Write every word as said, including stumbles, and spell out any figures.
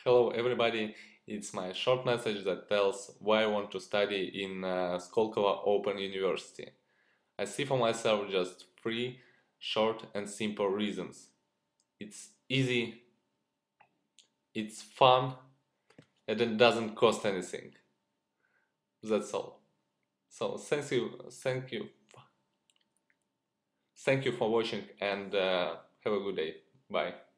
Hello everybody, it's my short message that tells why I want to study in uh, Skolkovo Open University. I see for myself just three short and simple reasons. It's easy, it's fun, and it doesn't cost anything. That's all. So thank you, thank you, thank you for watching and uh, have a good day. Bye.